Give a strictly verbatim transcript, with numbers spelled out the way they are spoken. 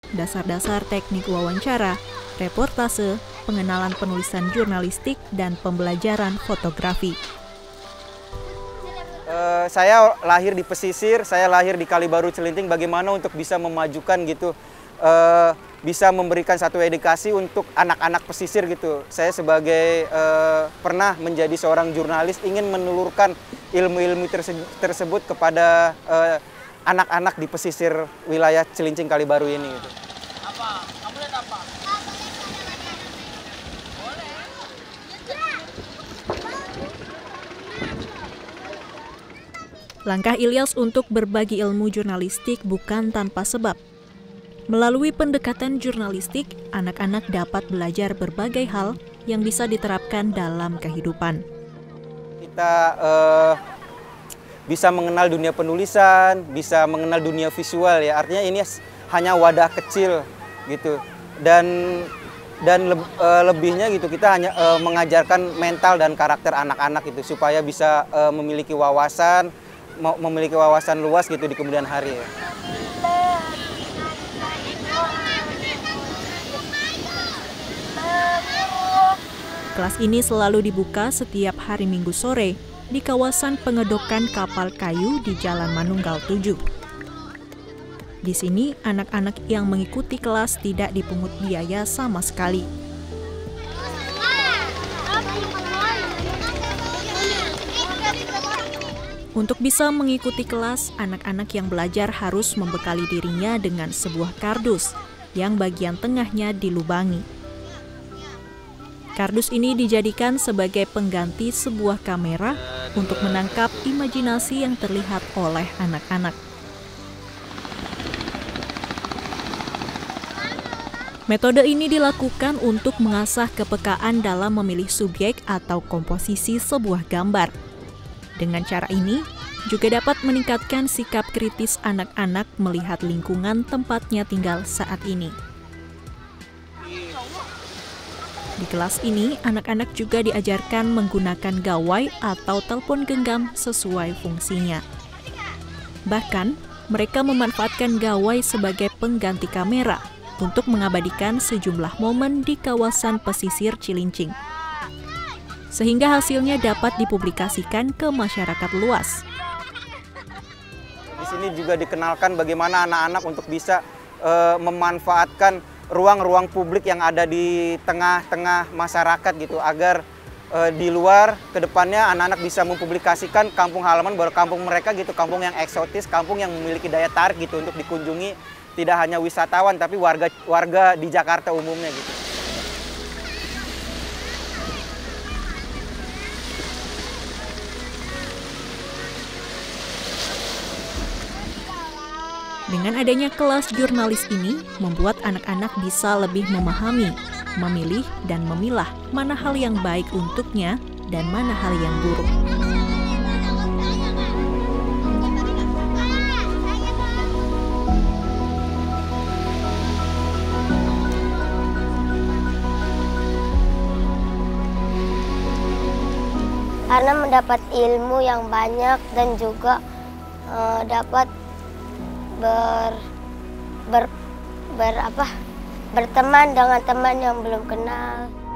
dasar-dasar teknik wawancara, reportase, pengenalan penulisan jurnalistik, dan pembelajaran fotografi. Uh, saya lahir di pesisir, saya lahir di Kalibaru Cilinting. Bagaimana untuk bisa memajukan gitu, uh, bisa memberikan satu edukasi untuk anak-anak pesisir gitu. Saya sebagai uh, pernah menjadi seorang jurnalis ingin menelurkan ilmu-ilmu terse tersebut kepada anak-anak uh, di pesisir wilayah Cilincing Kalibaru ini. Gitu. Apa? Kamu lihat apa? Langkah Ilyas untuk berbagi ilmu jurnalistik bukan tanpa sebab. Melalui pendekatan jurnalistik, anak-anak dapat belajar berbagai hal yang bisa diterapkan dalam kehidupan. Kita uh, bisa mengenal dunia penulisan, bisa mengenal dunia visual ya. Artinya ini hanya wadah kecil gitu. Dan dan le, uh, lebihnya gitu kita hanya uh, mengajarkan mental dan karakter anak-anak itu supaya bisa uh, memiliki wawasan memiliki wawasan luas gitu di kemudian hari ya. Kelas ini selalu dibuka setiap hari Minggu sore di kawasan pengedokan kapal kayu di Jalan Manunggal tujuh. Di sini, anak-anak yang mengikuti kelas tidak dipungut biaya sama sekali. Untuk bisa mengikuti kelas, anak-anak yang belajar harus membekali dirinya dengan sebuah kardus yang bagian tengahnya dilubangi. Kardus ini dijadikan sebagai pengganti sebuah kamera untuk menangkap imajinasi yang terlihat oleh anak-anak. Metode ini dilakukan untuk mengasah kepekaan dalam memilih subjek atau komposisi sebuah gambar. Dengan cara ini, juga dapat meningkatkan sikap kritis anak-anak melihat lingkungan tempatnya tinggal saat ini. Di kelas ini, anak-anak juga diajarkan menggunakan gawai atau telepon genggam sesuai fungsinya. Bahkan, mereka memanfaatkan gawai sebagai pengganti kamera untuk mengabadikan sejumlah momen di kawasan pesisir Cilincing, sehingga hasilnya dapat dipublikasikan ke masyarakat luas. Di sini juga dikenalkan bagaimana anak-anak untuk bisa uh, memanfaatkan ruang-ruang publik yang ada di tengah-tengah masyarakat gitu, agar uh, di luar ke depannya anak-anak bisa mempublikasikan kampung halaman baru kampung mereka gitu, kampung yang eksotis, kampung yang memiliki daya tarik gitu untuk dikunjungi tidak hanya wisatawan tapi warga warga di Jakarta umumnya gitu. Dengan adanya kelas jurnalis ini, membuat anak-anak bisa lebih memahami, memilih, dan memilah mana hal yang baik untuknya dan mana hal yang buruk. Karena mendapat ilmu yang banyak dan juga uh, dapat ber, ber, ber apa, berteman dengan teman yang belum kenal.